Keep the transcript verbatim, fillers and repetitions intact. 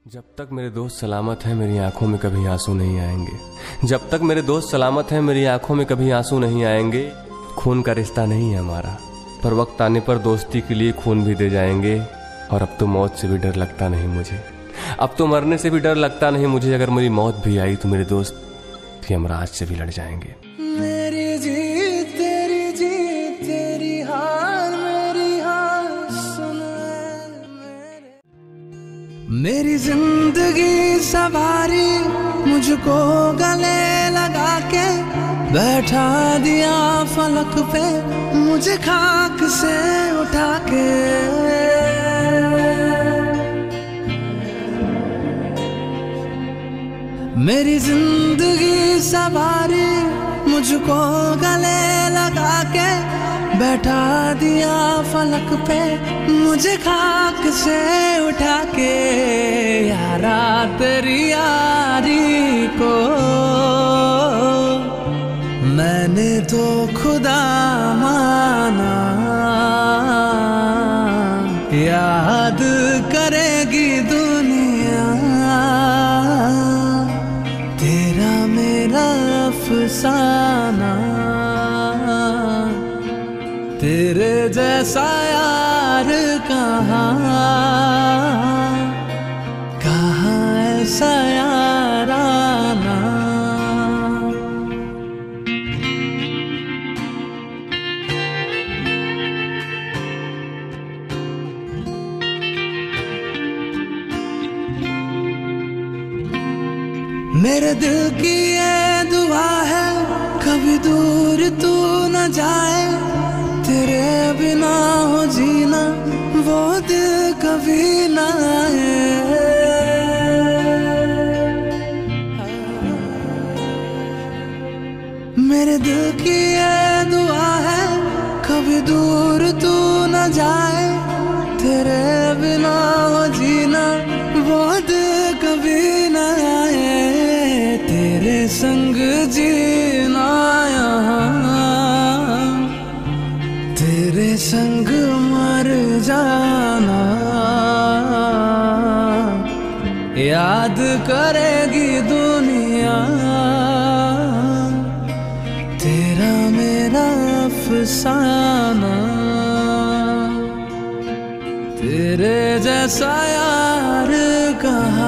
जब तक मेरे दोस्त सलामत हैं मेरी आंखों में कभी आंसू नहीं आएंगे। जब तक मेरे दोस्त सलामत हैं मेरी आंखों में कभी आंसू नहीं आएंगे। खून का रिश्ता नहीं है हमारा, पर वक्त आने पर दोस्ती के लिए खून भी दे जाएंगे। और अब तो मौत से भी डर लगता नहीं मुझे, अब तो मरने से भी डर लगता नहीं मुझे। अगर मेरी मौत भी आई तो मेरे दोस्त भी यमराज से भी लड़ जाएंगे। मेरी जीत तेरी जीत तेरी हार मेरी हार सुन मेरे। मेरी जिंदगी सवारी मुझको गले लगा के बैठा दिया फलक पे मुझे खाक से उठा के। मेरी जिंदगी सवारी मुझको गले लगा के बैठा दिया फलक पे मुझे खाक से उठा के। यारा तेरी यारी को मैंने तो खुदा माना, याद करेगी दुनिया तेरा मेरा अफसाना। तेरे जैसा यार कहाँ कहाँ ऐसा याराना। मेरे दिल की ये दुआ है कभी दूर तू न जाए, तेरे बिना हो जीना वो दिल कभी न आए। मेरे दिल की ये दुआ है कभी दूर तू न जाए, तेरे बिना हो जीना वो दिल कभी न आए। तेरे संग जीना यहाँ तेरे संग मर जाना, याद करेगी दुनिया तेरा मेरा अफसाना। तेरे जैसा यार कहाँ